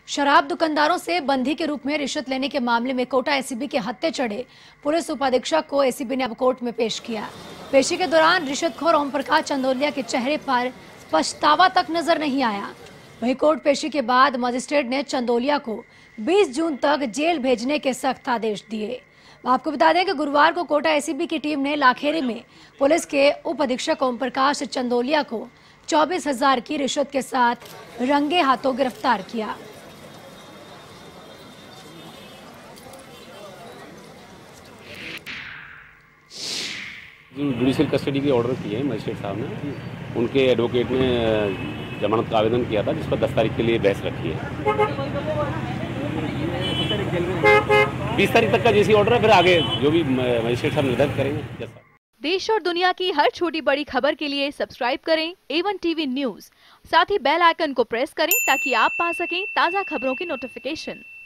शराब दुकानदारों से बंधी के रूप में रिश्वत लेने के मामले में कोटा एसीबी के हत्थे चढ़े पुलिस उपाधीक्षक को एसीबी ने अब कोर्ट में पेश किया। पेशी के दौरान रिश्वतखोर ओम प्रकाश चंदोलिया के चेहरे पर पछतावा तक नजर नहीं आया। वहीं कोर्ट पेशी के बाद मजिस्ट्रेट ने चंदोलिया को 20 जून तक जेल भेजने के सख्त आदेश दिए। आपको बता दें कि गुरुवार को कोटा एसीबी की टीम ने लाखेरी में पुलिस के उप अधीक्षक ओम प्रकाश चंदोलिया को 24,000 की रिश्वत के साथ रंगे हाथों गिरफ्तार किया। जुडिशियल कस्टडी की ऑर्डर किए हैं मजिस्ट्रेट साहब ने। उनके एडवोकेट ने जमानत का आवेदन किया था, जिस पर 10 तारीख के लिए बहस रखी है। 20 तारीख तक का जैसी ऑर्डर है, फिर आगे जो भी मजिस्ट्रेट साहब निर्धारित करेंगे जैसा। देश और दुनिया की हर छोटी बड़ी खबर के लिए सब्सक्राइब करें A1 टीवी न्यूज़। साथ ही बेल आइकन को प्रेस करें ताकि आप पा सकें ताज़ा खबरों की नोटिफिकेशन।